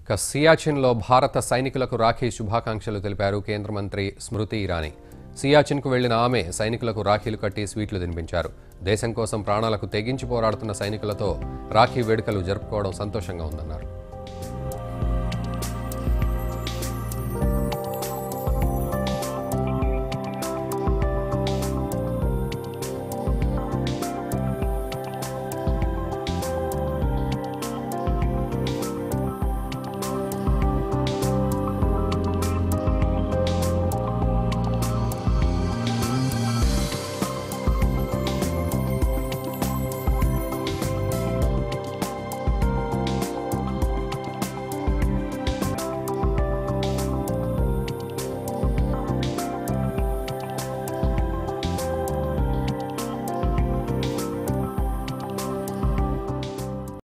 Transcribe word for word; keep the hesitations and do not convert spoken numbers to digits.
ఇక సియాచిన్లో భారత సైనికులకు రాఖీ శుభాకాంక్షలు తెలిపారు కేంద్ర మంత్రి స్మృతి ఇరానీ. సియాచిన్కు వెళ్లిన ఆమె సైనికులకు రాఖీలు కట్టి స్వీట్లు తినిపించారు. దేశం కోసం ప్రాణాలకు తెగించి పోరాడుతున్న సైనికులతో రాఖీ వేడుకలు జరుపుకోవడం సంతోషంగా ఉందన్నారు.